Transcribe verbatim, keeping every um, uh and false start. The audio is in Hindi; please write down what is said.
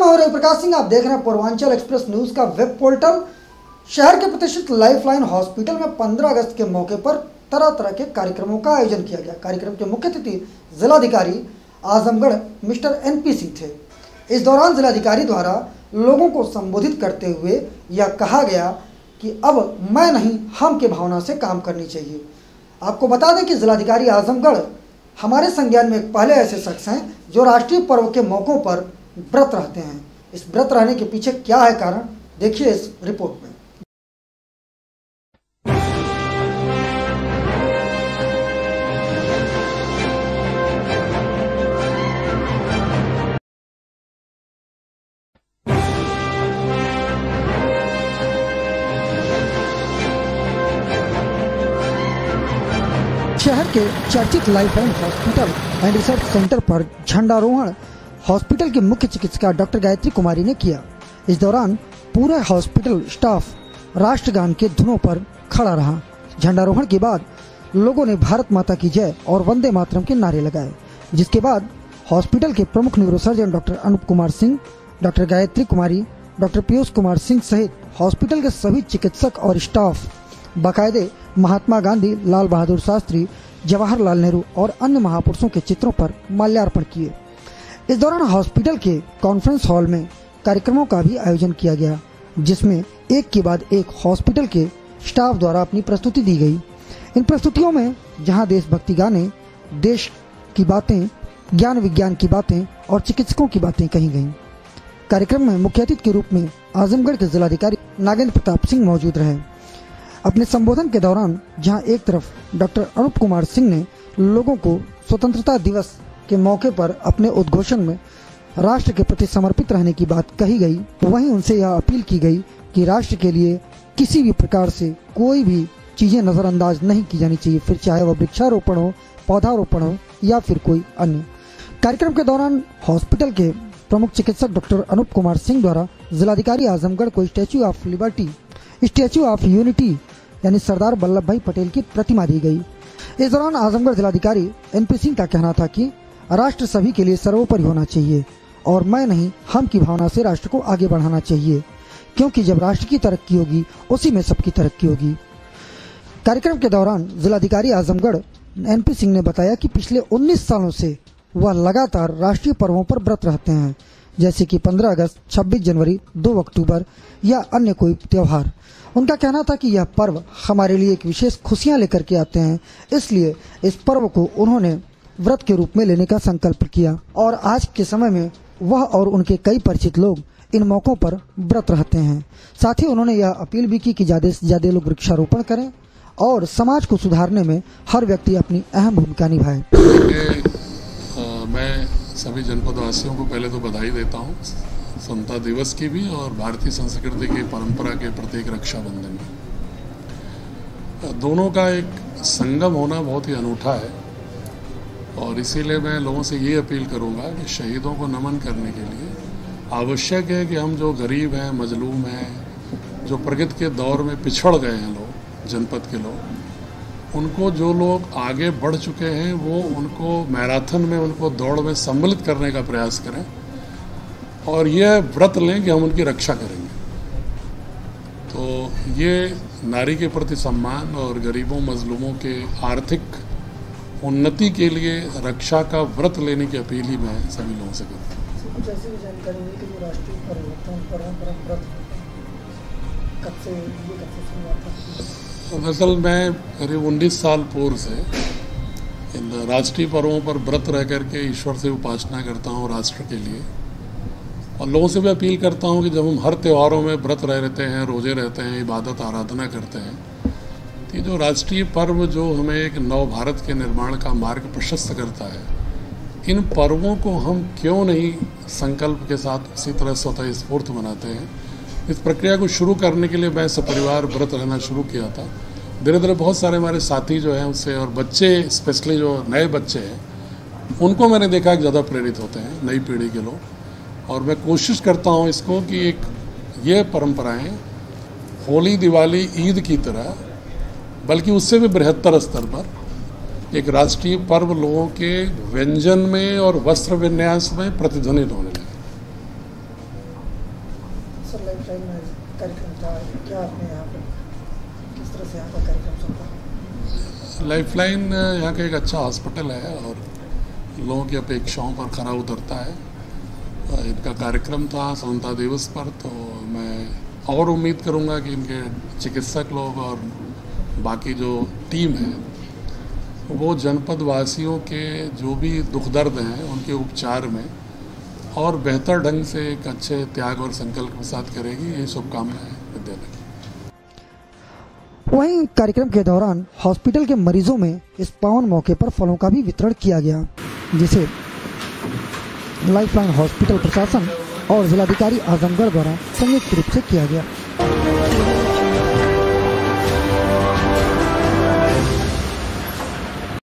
मैं हूं रविप्रकाश सिंह। आप देख रहे हैं पूर्वांचल एक्सप्रेस न्यूज का वेब पोर्टल। शहर के प्रतिष्ठित लाइफलाइन हॉस्पिटल में पंद्रह अगस्त के मौके पर तरह तरह के कार्यक्रमों का आयोजन किया गया। कार्यक्रम के मुख्य अतिथि जिलाधिकारी आजमगढ़ मिस्टर एनपी सिंह थे। इस दौरान जिलाधिकारी द्वारा लोगों को संबोधित करते हुए यह कहा गया कि अब मैं नहीं हम की भावना से काम करनी चाहिए। आपको बता दें कि जिलाधिकारी आजमगढ़ हमारे संज्ञान में एक पहले ऐसे शख्स हैं जो राष्ट्रीय पर्व के मौक़ों पर व्रत रहते हैं। इस व्रत रहने के पीछे क्या है कारण, देखिए इस रिपोर्ट में। शहर के चर्चित lifeline hospital and research centre पर झंडारोहण हॉस्पिटल की मुख्य चिकित्सिका डॉक्टर गायत्री कुमारी ने किया। इस दौरान पूरा हॉस्पिटल स्टाफ राष्ट्रगान के धुनों पर खड़ा रहा। झंडारोहण के बाद लोगों ने भारत माता की जय और वंदे मातरम के नारे लगाए, जिसके बाद हॉस्पिटल के प्रमुख neurosurgeon doctor Anoop Kumar Singh, doctor Gayatri Kumari, doctor Piyush Kumar Singh सहित हॉस्पिटल के सभी चिकित्सक और स्टाफ बाकायदे महात्मा गांधी, लाल बहादुर शास्त्री, जवाहरलाल नेहरू और अन्य महापुरुषों के चित्रों पर माल्यार्पण किए। इस दौरान हॉस्पिटल के कॉन्फ्रेंस हॉल में कार्यक्रमों का भी आयोजन किया गया, जिसमें एक के बाद एक हॉस्पिटल के स्टाफ द्वारा अपनी प्रस्तुति दी गई। इन प्रस्तुतियों में जहां देशभक्ति गाने, देश की बातें, ज्ञान विज्ञान की बातें और चिकित्सकों की बातें कही गईं। कार्यक्रम में मुख्य अतिथि के रूप में आजमगढ़ के जिलाधिकारी नागेंद्र प्रताप सिंह मौजूद रहे। अपने संबोधन के दौरान जहां एक तरफ डॉक्टर अनूप कुमार सिंह ने लोगों को स्वतंत्रता दिवस के मौके पर अपने उद्घोषण में राष्ट्र के प्रति समर्पित रहने की बात कही गई, वहीं उनसे यह अपील की गई कि राष्ट्र के लिए किसी भी प्रकार से कोई भी चीजें नजरअंदाज नहीं की जानी चाहिए, फिर चाहे वह वृक्षारोपण हो, पौधारोपण हो या फिर कोई अन्य। कार्यक्रम के दौरान हॉस्पिटल के प्रमुख चिकित्सक डॉक्टर अनूप कुमार सिंह द्वारा जिलाधिकारी आजमगढ़ को statue of liberty, statue of unity यानी सरदार वल्लभ भाई पटेल की प्रतिमा दी गई। इस दौरान आजमगढ़ जिलाधिकारी एनपी सिंह का कहना था कि राष्ट्र सभी के लिए सर्वोपरि होना चाहिए और मैं नहीं हम की भावना से राष्ट्र को आगे बढ़ाना चाहिए, क्योंकि जब राष्ट्र की तरक्की होगी उसी में सबकी तरक्की होगी। कार्यक्रम के दौरान जिलाधिकारी आजमगढ़ एनपी सिंह ने बताया कि पिछले उन्नीस सालों से वह लगातार राष्ट्रीय पर्वों पर व्रत रहते हैं, जैसे कि पंद्रह अगस्त, छब्बीस जनवरी, दो अक्टूबर या अन्य कोई त्योहार। उनका कहना था कि यह पर्व हमारे लिए एक विशेष खुशियां लेकर के आते हैं, इसलिए इस पर्व को उन्होंने व्रत के रूप में लेने का संकल्प किया और आज के समय में वह और उनके कई परिचित लोग इन मौकों पर व्रत रहते हैं। साथ ही उन्होंने यह अपील भी की कि ज्यादा से ज्यादा लोग वृक्षारोपण करें और समाज को सुधारने में हर व्यक्ति अपनी अहम भूमिका निभाए। मैं सभी जनपद वासियों को पहले तो बधाई देता हूँ स्वतंत्रता दिवस की भी और भारतीय संस्कृति की परंपरा के प्रतीक रक्षाबंधन में। दोनों का एक संगम होना बहुत ही अनूठा है और इसीलिए मैं लोगों से ये अपील करूँगा कि शहीदों को नमन करने के लिए आवश्यक है कि हम जो गरीब हैं, मजलूम हैं, जो प्रगति के दौर में पिछड़ गए हैं लोग, जनपद के लोग, उनको जो लोग आगे बढ़ चुके हैं वो उनको मैराथन में, उनको दौड़ में सम्मिलित करने का प्रयास करें और यह व्रत लें कि हम उनकी रक्षा करेंगे। तो ये नारी के प्रति सम्मान और गरीबों मजलूमों के आर्थिक उन्नति के लिए रक्षा का व्रत लेने की अपील ही मैं सभी लोगों से करता हूँ। कुछ ऐसी जानकारी मिली कि जो राष्ट्रीय पर्व कब से ये कब से शुरुआत हुई? दरअसल मैं करीब उन्नीस साल पूर्व से इन राष्ट्रीय पर्वों पर व्रत रह करके ईश्वर से उपासना करता हूँ राष्ट्र के लिए, और लोगों से भी अपील करता हूँ कि जब हम हर त्योहारों में व्रत रह रहते हैं, रोजे रहते हैं, इबादत आराधना करते हैं, तो ये जो राष्ट्रीय पर्व जो हमें एक नव भारत के निर्माण का मार्ग प्रशस्त करता है, इन पर्वों को हम क्यों नहीं संकल्प के साथ उसी तरह स्वतः स्फूर्त मनाते हैं। इस प्रक्रिया को शुरू करने के लिए मैं सपरिवार व्रत रहना शुरू किया था। धीरे धीरे बहुत सारे हमारे साथी जो हैं उससे, और बच्चे स्पेशली जो नए बच्चे हैं, उनको मैंने देखा कि ज़्यादा प्रेरित होते हैं, नई पीढ़ी के लोग। और मैं कोशिश करता हूँ इसको कि एक ये परंपराएं होली, दिवाली, ईद की तरह, बल्कि उससे भी बृहत्तर स्तर पर एक राष्ट्रीय पर्व लोगों के व्यंजन में और वस्त्र विन्यास में प्रतिध्वनित होने लगे। लाइफलाइन यहाँ का एक अच्छा हॉस्पिटल है और लोगों की अपेक्षाओं पर खरा उतरता है। इनका कार्यक्रम था स्वतंत्रता दिवस पर, तो मैं और उम्मीद करूँगा कि इनके चिकित्सक लोग और बाकी जो टीम है वो जनपद वासियों के जो भी दुख दर्द हैं उनके उपचार में और बेहतर ढंग से एक अच्छे त्याग और संकल्प के साथ करेगी। ये शुभकामनाएं विद्यालय की। वहीं कार्यक्रम के दौरान हॉस्पिटल के मरीजों में इस पावन मौके पर फलों का भी वितरण किया गया, जिसे लाइफलाइन हॉस्पिटल प्रशासन और जिलाधिकारी आजमगढ़ द्वारा संयुक्त रूप से किया गया।